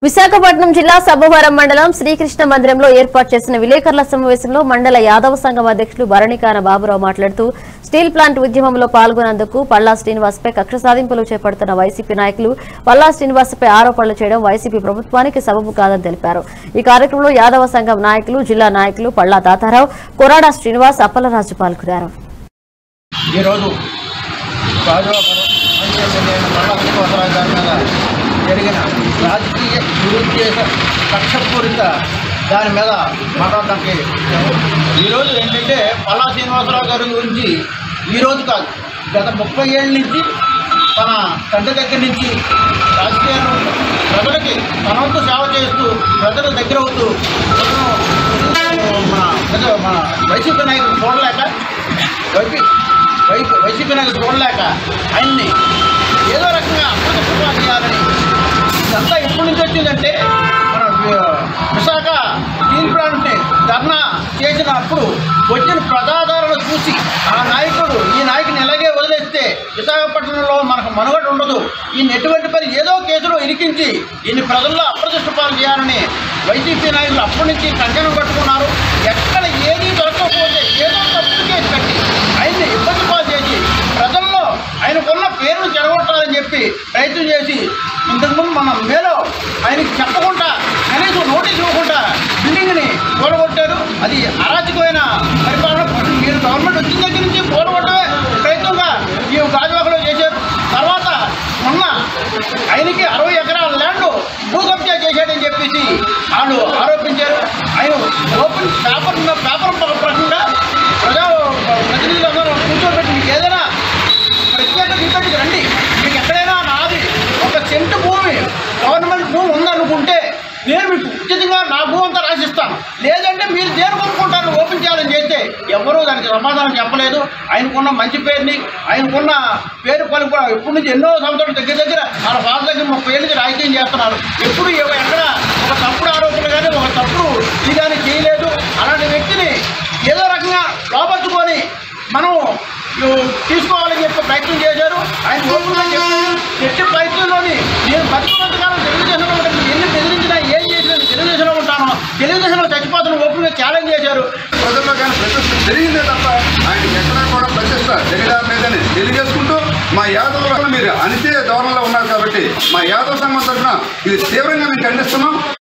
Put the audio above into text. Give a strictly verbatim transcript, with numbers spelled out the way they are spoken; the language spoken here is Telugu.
విశాఖపట్నం జిల్లా సబ్బవరం మండలం శ్రీకృష్ణ మందిరంలో ఏర్పాటు చేసిన విలేకరుల సమావేశంలో మండల యాదవ సంఘం అధ్యక్షులు భరణికాన బాబురావు మాట్లాడుతూ స్టీల్ ప్లాంట్ ఉద్యమంలో పాల్గొనేందుకు పల్లా శ్రీనివాస్పై కక్ష సాధింపులు చేపడుతున్న వైసీపీ నాయకులు పల్లా శ్రీనివాస్పై ఆరోపణలు చేయడం వైసీపీ ప్రభుత్వానికి సబబు కాదని తెలిపారు। ఈ కార్యక్రమంలో యాదవ సంఘం నాయకులు జిల్లా నాయకులు పల్లా తాతారావు కొరాడ శ్రీనివాస్ అప్పలరాజు పాల్గొన్నారు। జరిగిన రాజకీయ దురుద్దేశ కక్షపూరిత దాని మీద మాట్లాడడానికి ఈరోజు ఏంటంటే పల్లా శ్రీనివాసరావు గారి గురించి ఈరోజు కాదు గత ముప్పై ఏళ్ళ నుంచి తన తండ్రి దగ్గర నుంచి రాజకీయాలు ప్రజలకి తనంతో సేవ చేస్తూ ప్రజల దగ్గర అవుతూ మన మన వైసీపీ నాయకులు చూడలేక వైపీ వైపీ వైసీపీ నాయకులు చూడలేక ఆయన్ని ఏదో రకంగా అప్రదక్షిణా చేయాలని ఇదంతా ఎప్పటి నుంచి వచ్చిందంటే మన విశాఖ స్టీల్ ప్లాంట్ని ధర్నా చేసినప్పుడు వచ్చిన ప్రజాదరణ చూసి ఆ నాయకుడు ఈ నాయకుని ఎలాగే వదిలేస్తే విశాఖపట్నంలో మనకు మనుగడ ఉండదు, ఈయన ఎటువంటి పని ఏదో కేసులో ఇరికించి ఈయన ప్రజల్లో అప్రదిష్ట పాలు చేయాలని వైసీపీ నాయకులు అప్పటి నుంచి కంకణం కట్టుకున్నారు। ఎక్కడ ఏది దొరకకపోతే ఏదో తప్పుడు కేసు కట్టి ఆయన్ని ఇబ్బంది పాలు చేసి ప్రజల్లో ఆయనకున్న పేరును చెడగొట్టాలని చెప్పి ప్రయత్నం చేసి ఇంతకుముందు మన మేలో ఆయనకి చెప్పకుండా కనీసం నోటీస్ ఇవ్వకుండా బిల్డింగ్ని కూడగొట్టారు। అది అరాచకమైన పరిపాలన మీరు గవర్నమెంట్ వచ్చిన దగ్గర నుంచి కూడగొట్టమే ప్రయత్నంగా ఈ గాజువాకలో చేశారు। తర్వాత మొన్న ఆయనకి అరవై ఎకరాల ల్యాండ్ భూ కబ్జా చేశాడని చెప్పేసి వాళ్ళు ఆరోపించారు। ఆయన ఓపెన్ పేపర్ పేపర్ ప్రకంగా ప్రజా ప్రతినిధులందరూ కూర్చోబెట్టి మీకు ఏదైనా ప్రత్యేక డిబేట్కి రండి, మీకు ఎక్కడైనా నాది ఒక సెంటు భూమి గవర్నమెంట్ భూమి ఉందనుకుంటే నేను మీకు ఉచితంగా నా భూమి అంతా రాసిస్తాను, లేదంటే మీరు దేని కొనుక్కుంటారు ఓపెన్ చేయాలని చేస్తే ఎవరూ దానికి సమాధానం చెప్పలేదు। ఆయనకున్న మంచి పేరుని ఆయనకున్న పేరు పని కూడా ఎప్పటి నుంచి ఎన్నో సంవత్సరాల దగ్గర దగ్గర వాళ్ళ ఫాదర్ దగ్గర ముప్పై ఏళ్ళకి రాజకీయం చేస్తున్నారు। ఎప్పుడు ఎక్కడ ఒక తప్పుడు ఆరోపణలు కానీ ఒక తప్పుడు ఇది కానీ చేయలేదు। అలాంటి వ్యక్తిని ఏదో రకంగా లోపరుచుకొని మనం తీసుకోవాలని చెప్పి ప్రయత్నం చేశారు। ఆయన ఓపెన్గా చెప్పే ప్రయత్నంలోని నేను బతుకున్నంతకాలం తెలుగుదేశంలో ఉంటాను, ఎన్ని బెదిరించినా ఏం చేసినా తెలుగుదేశంలో ఉంటాను, తెలుగుదేశంలో చచ్చిపోతున్న ఓపెన్గా ఛాలెంజ్ చేశారు। ప్రజల్లో కానీ ప్రతిష్ట జరిగిందే తప్ప ఆయన ఎక్కడా కూడా ప్రతిష్ట జగదామేదని తెలియజేసుకుంటూ మా యాదవులు మీరు అనితే ధోరణిలో ఉన్నారు కాబట్టి మా యాదవ సంఘం తరఫున ఇది తీవ్రంగా మేము ఖండిస్తున్నాం।